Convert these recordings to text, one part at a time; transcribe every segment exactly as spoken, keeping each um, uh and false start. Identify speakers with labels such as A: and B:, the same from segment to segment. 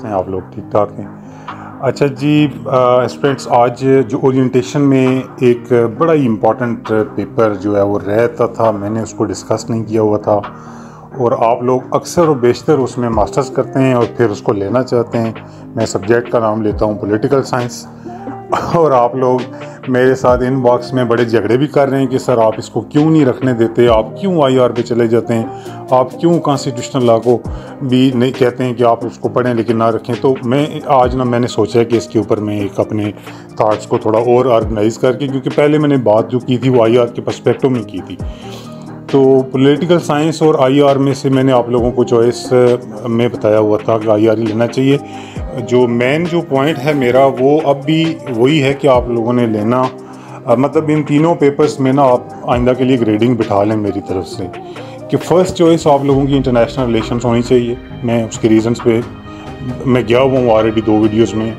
A: हैं आप लोग? ठीक ठाक हैं? अच्छा जी स्टूडेंट्स, आज जो ओरिएंटेशन में एक बड़ा ही इम्पॉर्टेंट पेपर जो है वो रहता था, मैंने उसको डिस्कस नहीं किया हुआ था और आप लोग अक्सर और बेशतर उसमें मास्टर्स करते हैं और फिर उसको लेना चाहते हैं। मैं सब्जेक्ट का नाम लेता हूँ पॉलिटिकल साइंस, और आप लोग मेरे साथ इनबॉक्स में बड़े झगड़े भी कर रहे हैं कि सर आप इसको क्यों नहीं रखने देते, आप क्यों आईआर पे चले जाते हैं, आप क्यों कॉन्स्टिट्यूशनल लॉ को भी नहीं कहते हैं कि आप उसको पढ़ें लेकिन ना रखें। तो मैं आज ना मैंने सोचा है कि इसके ऊपर मैं एक अपने थाट्स को थोड़ा और ऑर्गेनाइज़ करके, क्योंकि पहले मैंने बात जो की थी वो आईआर के पर्सपेक्टिव में की थी, तो पॉलिटिकल साइंस और आईआर में से मैंने आप लोगों को चॉइस में बताया हुआ था कि आईआर ही लेना चाहिए। जो मेन जो पॉइंट है मेरा वो अब भी वही है कि आप लोगों ने लेना, मतलब इन तीनों पेपर्स में ना आप आइंदा के लिए ग्रेडिंग बिठा लें मेरी तरफ से कि फ़र्स्ट चॉइस आप लोगों की इंटरनेशनल रिलेशंस होनी चाहिए। मैं उसके रीज़न्स पे मैं गया हुआ हूँ ऑलरेडी दो वीडियोस में।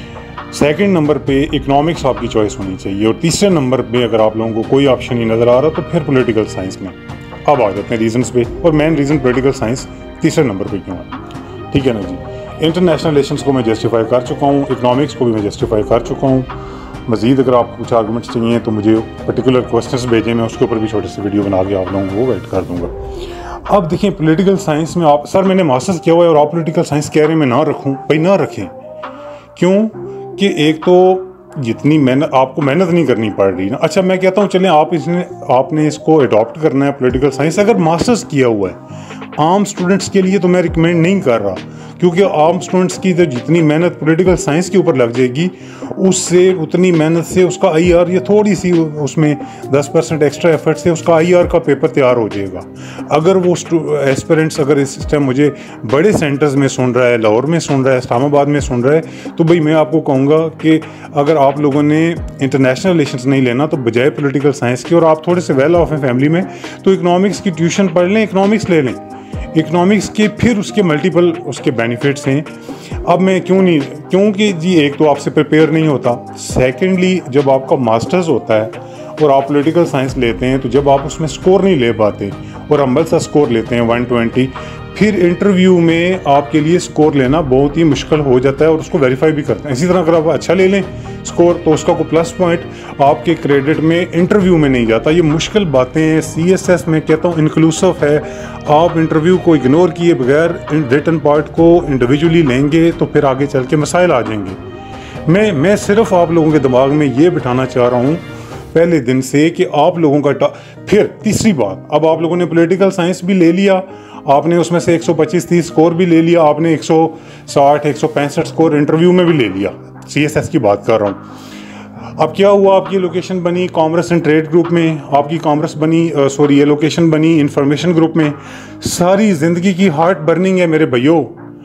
A: सेकंड नंबर पे इकोनॉमिक्स आपकी चॉइस होनी चाहिए, और तीसरे नंबर पे अगर आप लोगों को कोई ऑप्शन नहीं नज़र आ रहा तो फिर पॉलिटिकल साइंस में अब आ जाते हैं रीजंस पे, और मेन रीज़न पॉलिटिकल साइंस तीसरे नंबर पे क्यों है। ठीक है ना जी। इंटरनेशनल रिलेशंस को मैं जस्टिफाई कर चुका हूँ, इकोनॉमिक्स को भी मैं जस्टिफाई कर चुका हूँ। मज़ीद अगर आपको कुछ आर्गूमेंट्स चाहिए तो मुझे पर्टिकुलर क्वेश्चंस भेजें, मैं उसके ऊपर भी छोटे से वीडियो बना के आप लोगों को वेट कर दूँगा। अब देखिए पॉलिटिकल साइंस में आप, सर मैंने मास्टर्स किया हुआ है और आप पॉलिटिकल साइंस कह रहे हैं मैं ना रखूँ, भाई ना रखें। क्यों कि एक तो जितनी मेहनत आपको मेहनत नहीं करनी पड़ रही ना। अच्छा मैं कहता हूँ चलें आप इसने आपने इसको अडॉप्ट करना है पॉलिटिकल साइंस, अगर मास्टर्स किया हुआ है आम स्टूडेंट्स के लिए तो मैं रिकमेंड नहीं कर रहा, क्योंकि आम स्टूडेंट्स की जो जितनी मेहनत पॉलिटिकल साइंस के ऊपर लग जाएगी उससे उतनी मेहनत से उसका आईआर या थोड़ी सी उसमें दस परसेंट एक्स्ट्रा एफर्ट से उसका आईआर का पेपर तैयार हो जाएगा। अगर वो एस्पिरेंट्स अगर इस टाइम मुझे बड़े सेंटर्स में सुन रहा है, लाहौर में सुन रहा है, इस्लामाबाद में सुन रहा है, तो भाई मैं आपको कहूँगा कि अगर आप लोगों ने इंटरनेशनल रिलेशंस नहीं लेना तो बजाय पॉलिटिकल साइंस के, और आप थोड़े से वेल ऑफ हैं फैमिली में, तो इकोनॉमिक्स की ट्यूशन पढ़ लें, इकोनॉमिक्स ले लें। इकोनॉमिक्स के फिर उसके मल्टीपल उसके बेनिफिट्स हैं। अब मैं क्यों नहीं, क्योंकि जी एक तो आपसे प्रिपेयर नहीं होता, सेकेंडली जब आपका मास्टर्स होता है और आप पॉलिटिकल साइंस लेते हैं तो जब आप उसमें स्कोर नहीं ले पाते और अम्बल सा स्कोर लेते हैं वन ट्वेंटी, फिर इंटरव्यू में आपके लिए स्कोर लेना बहुत ही मुश्किल हो जाता है और उसको वेरीफाई भी करते हैं। इसी तरह अगर आप अच्छा ले लें स्कोर तो उसका कोई प्लस पॉइंट आपके क्रेडिट में इंटरव्यू में नहीं जाता। ये मुश्किल बातें हैं। सीएसएस में कहता हूँ इंक्लूसिव है, आप इंटरव्यू को इग्नोर किए बगैर रिटन पार्ट को इंडिविजुअली लेंगे तो फिर आगे चल के मसाइल आ जाएंगे। मैं मैं सिर्फ आप लोगों के दिमाग में ये बिठाना चाह रहा हूँ पहले दिन से कि आप लोगों का, फिर तीसरी बात, अब आप लोगों ने पॉलिटिकल साइंस भी ले लिया, आपने उसमें से एक सौ पच्चीस तीस स्कोर भी ले लिया, आपने एक सौ साठ एक सौ पैंसठ स्कोर इंटरव्यू में भी ले लिया, सीएसएस की बात कर रहा हूँ। अब क्या हुआ, आपकी लोकेशन बनी कॉमर्स एंड ट्रेड ग्रुप में, आपकी कॉमर्स बनी सॉरी ये लोकेशन बनी इंफॉर्मेशन ग्रुप में। सारी ज़िंदगी की हार्ट बर्निंग है मेरे भैयों।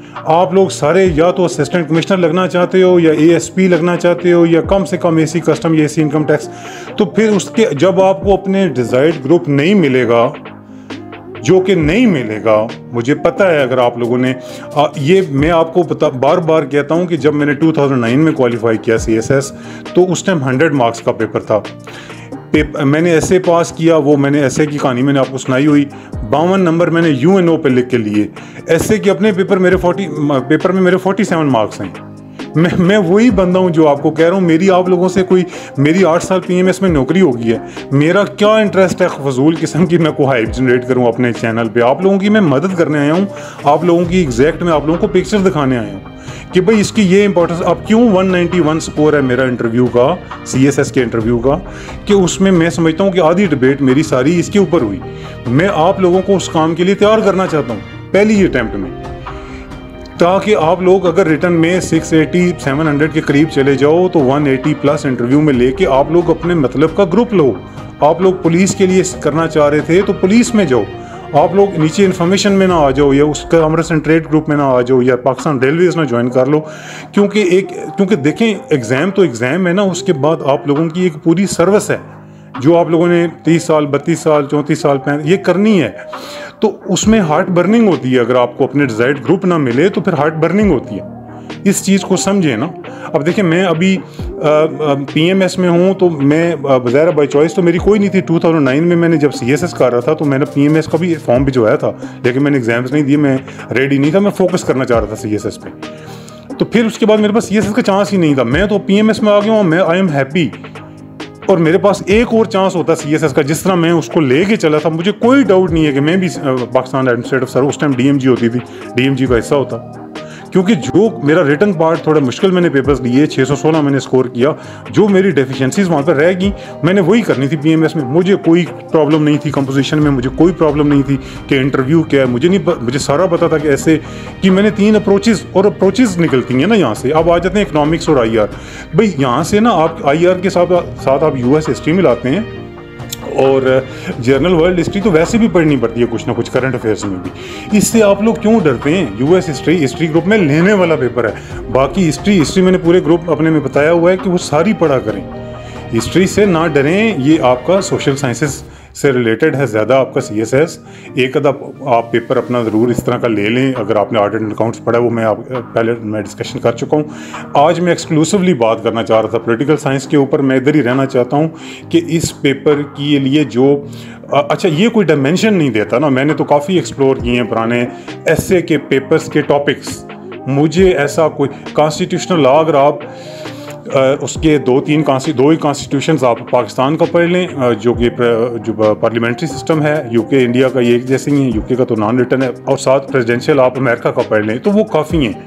A: आप लोग सारे या तो असिस्टेंट कमिश्नर लगना चाहते हो या एएसपी लगना चाहते हो या कम से कम एसी कस्टम या एसी इनकम टैक्स, तो फिर उसके जब आपको अपने डिजायर्ड ग्रुप नहीं मिलेगा, जो कि नहीं मिलेगा, मुझे पता है अगर आप लोगों ने आ, ये मैं आपको बता बार बार कहता हूँ कि जब मैंने दो हज़ार नौ में क्वालिफाई किया सीएसएस तो उस टाइम सौ मार्क्स का पेपर था। पेपर मैंने ऐसे पास किया, वो मैंने ऐसे की कहानी मैंने आपको सुनाई हुई, बावन नंबर मैंने यूएनओ पे लिख के लिए। ऐसे कि अपने पेपर मेरे फोर्टी पेपर में मेरे फोर्टी सेवन मार्क्स हैं। मैं मैं वही बंदा हूँ जो आपको कह रहा हूँ, मेरी आप लोगों से कोई, मेरी आठ साल पीएमएस में नौकरी हो गई है, मेरा क्या इंटरेस्ट है फजूल किस्म की मैं को हाइप जनरेट करूँ अपने चैनल पे। आप लोगों की मैं मदद करने आया हूँ, आप लोगों की एग्जैक्ट मैं आप लोगों को पिक्चर दिखाने आया हूँ कि भाई इसकी ये इंपॉर्टेंस। अब क्यों एक सौ इक्यानवे स्कोर है मेरा इंटरव्यू का, सीएसएस के इंटरव्यू का, कि उसमें मैं समझता हूँ कि आधी डिबेट मेरी सारी इसके ऊपर हुई। मैं आप लोगों को उस काम के लिए तैयार करना चाहता हूँ पहली ही अटैम्प्ट में, ताकि आप लोग अगर रिटर्न में छह सौ अस्सी सात सौ के करीब चले जाओ तो एक सौ अस्सी प्लस इंटरव्यू में लेके आप लोग अपने मतलब का ग्रुप लो। आप लोग पुलिस के लिए करना चाह रहे थे तो पुलिस में जाओ, आप लोग नीचे इन्फॉर्मेशन में ना आ जाओ या उस कॉमर्स एंड ट्रेड ग्रुप में ना आ जाओ या पाकिस्तान रेलवेज ना ज्वाइन कर लो। क्योंकि एक क्योंकि देखें एग्ज़ाम तो एग्ज़ाम है ना, उसके बाद आप लोगों की एक पूरी सर्विस है जो आप लोगों ने तीस साल बत्तीस साल चौंतीस साल पैंतीस ये करनी है, तो उसमें हार्ट बर्निंग होती है। अगर आपको अपने डिजायर्ड ग्रुप ना मिले तो फिर हार्ट बर्निंग होती है, इस चीज़ को समझे ना। अब देखिए मैं अभी पीएमएस में हूँ तो मैं बज़ाहिर बाई चॉइस तो मेरी कोई नहीं थी। दो हज़ार नौ में मैंने जब सीएसएस कर रहा था तो मैंने पीएमएस का भी फॉर्म भिजवाया था, लेकिन मैंने एग्जाम्स नहीं दिए, मैं रेडी नहीं था, मैं फोकस करना चाह रहा था सीएसएस पे। तो फिर उसके बाद मेरे पास सी एस एस का चांस ही नहीं था। मैं तो पी एम एस में आ गया हूँ, मैं आई एम हैप्पी, और मेरे पास एक और चांस होता सी एस एस का, जिस तरह मैं उसको लेके चला था, मुझे कोई डाउट नहीं है कि मैं भी पाकिस्तान एडमिनिस्ट्रेटिव सर्विस, उस टाइम डी एम जी होती थी, डी एम जी का हिस्सा होता। क्योंकि जो मेरा रिटर्न पार्ट थोड़ा मुश्किल मैंने पेपर्स लिए, छः सौ सोलह मैंने स्कोर किया, जो मेरी डेफिशिएंसीज वहाँ पर रह गई मैंने वही करनी थी पीएमएस में। मुझे कोई प्रॉब्लम नहीं थी कंपोजिशन में, मुझे कोई प्रॉब्लम नहीं थी कि इंटरव्यू क्या है, मुझे नहीं, मुझे सारा पता था कि ऐसे कि मैंने तीन अप्रोचेस, और अप्रोचेस निकलती हैं ना यहाँ से। अब आ जाते हैं इकनॉमिक्स और आई आर। भाई यहाँ से ना आप आई आर के साथ साथ आप यू एस हिस्ट्री मिलाते हैं, और जर्नल वर्ल्ड हिस्ट्री तो वैसे भी पढ़नी पड़ती है कुछ ना कुछ करंट अफेयर्स में भी। इससे आप लोग क्यों डरते हैं? यूएस हिस्ट्री हिस्ट्री ग्रुप में लेने वाला पेपर है। बाकी हिस्ट्री हिस्ट्री मैंने पूरे ग्रुप अपने में बताया हुआ है कि वो सारी पढ़ा करें। हिस्ट्री से ना डरें, ये आपका सोशल साइंसेस से रिलेटेड है ज़्यादा, आपका सी एस एस। एक अदा आप पेपर अपना ज़रूर इस तरह का ले लें अगर आपने आर्ट एंड अकाउंट्स पढ़ा है, वो मैं आप पहले मैं डिस्कशन कर चुका हूँ। आज मैं एक्सक्लूसिवली बात करना चाह रहा था पॉलिटिकल साइंस के ऊपर। मैं इधर ही रहना चाहता हूँ कि इस पेपर के लिए जो अच्छा ये कोई डायमेंशन नहीं देता ना। मैंने तो काफ़ी एक्सप्लोर किए हैं पुराने एसए के पेपर्स के टॉपिक्स। मुझे ऐसा कोई कॉन्स्टिट्यूशनल लॉ, अगर आप उसके दो तीन दो ही कॉन्स्टिट्यूशंस आप पाकिस्तान का पढ़ लें, जो कि जो पार्लियामेंट्री सिस्टम है, यूके इंडिया का ये एक जैसे ही है, यूके का तो नॉन रिटन है, और साथ प्रेसिडेंशियल आप अमेरिका का पढ़ लें तो वो काफ़ी हैं।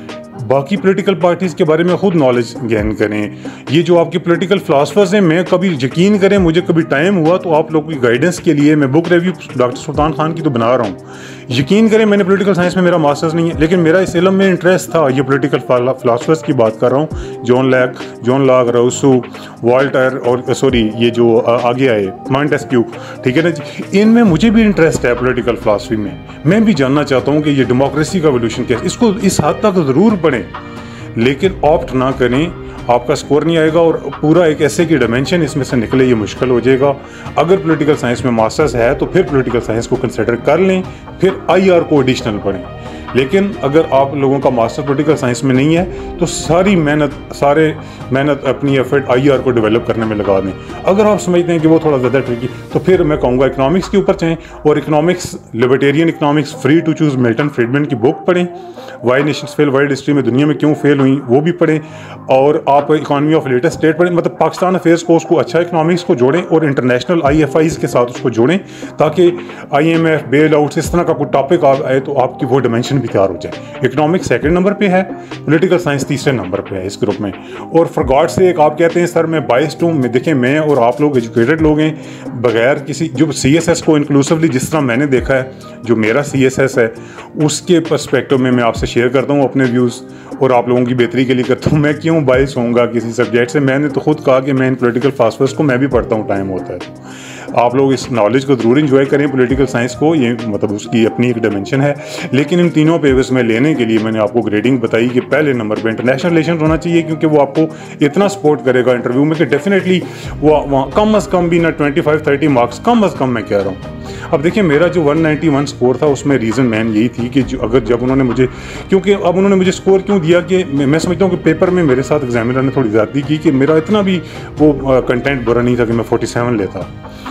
A: बाकी पॉलिटिकल पार्टीज़ के बारे में खुद नॉलेज गेन करें। ये जो आपके पॉलिटिकल फिलासफर्स हैं, मैं कभी यकीन करें मुझे कभी टाइम हुआ तो आप लोगों की गाइडेंस के लिए मैं book review doctor Sultan Khan की तो बना रहा हूँ। यकीन करें मैंने पॉलिटिकल साइंस में मेरा मास्टर्स नहीं है, लेकिन मेरा इस इल्म में इंटरेस्ट था। ये पॉलिटिकल फिलासफर्स की बात कर रहा हूँ, John Locke John Locke Rousseau, Voltaire, और सॉरी ये जो आगे आए मॉन्टेस्क्यू, ठीक है ना जी, इनमें मुझे भी इंटरेस्ट है पॉलिटिकल फिलासफी में। मैं भी जानना चाहता हूँ कि ये डेमोक्रेसी का एवोल्यूशन क्या है। इसको इस हद तक ज़रूर पढ़ें, लेकिन ऑप्ट ना करें, आपका स्कोर नहीं आएगा और पूरा एक ऐसे की डायमेंशन इसमें से निकले ये मुश्किल हो जाएगा। अगर पॉलिटिकल साइंस में मास्टर्स है तो फिर पॉलिटिकल साइंस को कंसिडर कर लें, फिर आईआर को एडिशनल पढ़ें। लेकिन अगर आप लोगों का मास्टर पॉलिटिकल साइंस में नहीं है तो सारी मेहनत सारे मेहनत अपनी एफर्ट आईआर को डेवलप करने में लगा दें। अगर आप समझते हैं कि वो थोड़ा ज़्यादा ट्रिकी, तो फिर मैं कहूँगा इकनॉमिक्स के ऊपर चाहें, और economics libertarian economics free to choose Milton Friedman की बुक पढ़ें। Why nations fail, world history में दुनिया में क्यों फेल हुई वो भी पढ़ें, और आप इकॉनमी ऑफ लेटेस्ट स्टेट पढ़ें। मतलब पाकिस्तान अफेयर्स को उसको अच्छा इकनॉमिक्स को जोड़ें और इंटरनेशनल आई एफ आईज़ के साथ उसको जोड़ें, ताकि I M F, bailouts, इस तरह का कोई टॉपिक आए तो आपकी वो डायमेंशन भी तैयार हो जाए। इकोनॉमिक्स सेकंड नंबर पे है, पॉलिटिकल साइंस तीसरे नंबर पे है इस ग्रुप में। और फॉर गॉड से एक आप कहते हैं सर मैं बाइस्ड हूँ, मैं देखें मैं और आप लोग एजुकेटेड लोग हैं, बगैर किसी जो सी एस एस को इंक्लूसिवली जिस तरह मैंने देखा है, जो मेरा सी एस एस है उसके पर्सपेक्टिव में मैं आपसे शेयर करता हूँ अपने व्यूज़, और आप लोगों की बेहतरी के लिए करता हूँ। मैं क्यों बाइस होऊंगा किसी सब्जेक्ट से? मैंने तो खुद कहा कि मैं इन पॉलिटिकल फिलासफर्स को मैं भी पढ़ता हूँ, टाइम होता है तो आप लोग इस नॉलेज को ज़रूर इंजॉय करें। पॉलिटिकल साइंस को ये मतलब उसकी अपनी एक डायमेंशन है, लेकिन इन तीनों पेपर्स में लेने के लिए मैंने आपको ग्रेडिंग बताई कि पहले नंबर पे इंटरनेशनल रिलेशन होना चाहिए, क्योंकि वो आपको इतना सपोर्ट करेगा इंटरव्यू में कि डेफिनेटली वो वहाँ कम अज़ कम भी ना ट्वेंटी फाइव थर्टी मार्क्स कम अज़ कम मैं कह रहा हूँ। अब देखिए मेरा जो वन नाइंटी वन स्कोर था उसमें रीज़न मैन यही थी कि जो अगर जब उन्होंने मुझे, क्योंकि अब उन्होंने मुझे स्कोर क्यों दिया कि मैं समझता हूँ कि पेपर में मेरे साथ एग्जामिनर ने थोड़ी ज़्यादती की कि मेरा इतना भी वो कंटेंट बुरा नहीं था कि मैं फोर्टी सेवन लेता।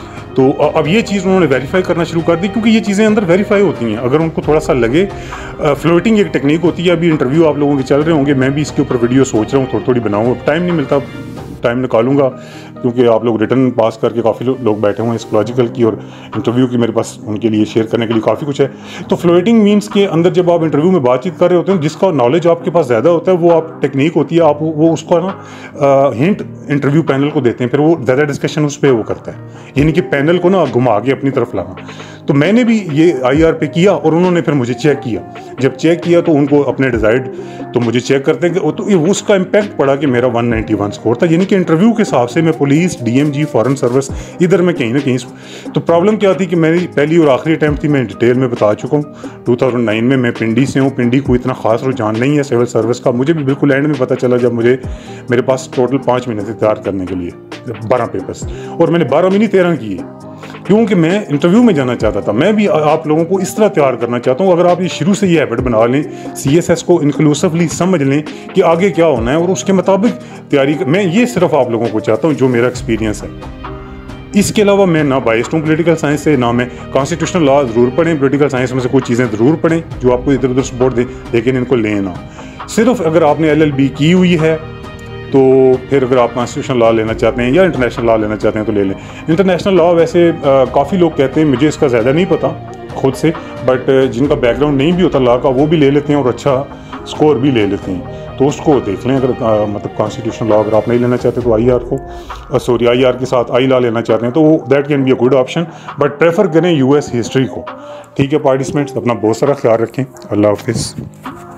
A: तो अब ये चीज़ उन्होंने वेरीफाई करना शुरू कर दी, क्योंकि ये चीज़ें अंदर वेरीफाई होती हैं। अगर उनको थोड़ा सा लगे, फ्लोटिंग एक टेक्निक होती है। अभी इंटरव्यू आप लोगों के चल रहे होंगे, मैं भी इसके ऊपर वीडियो सोच रहा हूँ थोड़ी थोड़ी बनाऊँ, टाइम नहीं मिलता, टाइम निकालूंगा क्योंकि आप लोग रिटर्न पास करके काफ़ी लोग बैठे हुए हैं स्कोलॉजिकल की, और इंटरव्यू की मेरे पास उनके लिए शेयर करने के लिए काफ़ी कुछ है। तो फ्लोटिंग मीन्स के अंदर जब आप इंटरव्यू में बातचीत कर रहे होते हैं, जिसका नॉलेज आपके पास ज़्यादा होता है वो आप टेक्निक होती है, आप वो उसको ना हिंट इंटरव्यू पैनल को देते हैं, फिर वो ज़्यादा डिस्कशन उस पर वो करता है, यानी कि पैनल को ना घुमा के अपनी तरफ लाना। तो मैंने भी ये आई आर पे किया और उन्होंने फिर मुझे चेक किया। जब चेक किया तो उनको अपने डिज़ायर्ड तो मुझे चेक करते हैं कि तो उसका इम्पैक्ट पड़ा कि मेरा वन नाइंटी वन स्कोर था, यानी कि इंटरव्यू के हिसाब से मैं police, D M G, foreign service, इधर में कहीं ना कहीं। तो प्रॉब्लम क्या थी कि मेरी पहली और आखिरी अटैम्प्ट थी, मैं डिटेल में बता चुका हूँ। टू थाउजेंड नाइन में मैं पिंडी से हूँ, पिंडी को इतना खास रुझान नहीं है सिविल सर्विस का। मुझे भी बिल्कुल एंड में पता चला जब मुझे मेरे पास टोटल पाँच महीने थे तैयार करने के लिए बारह पेपर्स, और मैंने बारह महीने तेरह किए क्योंकि मैं इंटरव्यू में जाना चाहता था। मैं भी आप लोगों को इस तरह तैयार करना चाहता हूँ। अगर आप ये शुरू से ये हैबिट बना लें, सी एस एस को इंक्लूसिवली समझ लें कि आगे क्या होना है और उसके मुताबिक तैयारी, मैं ये सिर्फ आप लोगों को चाहता हूँ जो मेरा एक्सपीरियंस है। इसके अलावा मैं ना बाइस्ड हूँ पॉलिटिकल साइंस से, ना मैं कॉन्स्टिट्यूशनल लॉ ज़रूर पढ़ें, पॉलिटिकल साइंस में से कुछ चीज़ें ज़रूर पढ़ें जो आपको इधर उधर सपोर्ट दें, लेकिन इनको लें ना। सिर्फ अगर आपने एल एल बी की हुई है तो फिर अगर आप कॉन्स्टिट्यूशनल लॉ लेना चाहते हैं या इंटरनेशनल लॉ लेना चाहते हैं तो ले लें। इंटरनेशनल लॉ वैसे काफ़ी लोग कहते हैं, मुझे इसका ज़्यादा नहीं पता खुद से, बट जिनका बैकग्राउंड नहीं भी होता लॉ का वो भी ले लेते हैं और अच्छा स्कोर भी ले लेते हैं। तो उसको देख लें। अगर आ, मतलब कॉन्स्टिट्यूशनल लॉ अगर आप नहीं लेना चाहते तो आई आर को सॉरी आई आर के साथ आई लॉ लेना चाहते हैं तो that can be a good option, but prefer करें यू एस हिस्ट्री को। ठीक है पार्टिसिपेंट्स, अपना बहुत सारा ख्याल रखें। अल्लाह हाफिज़।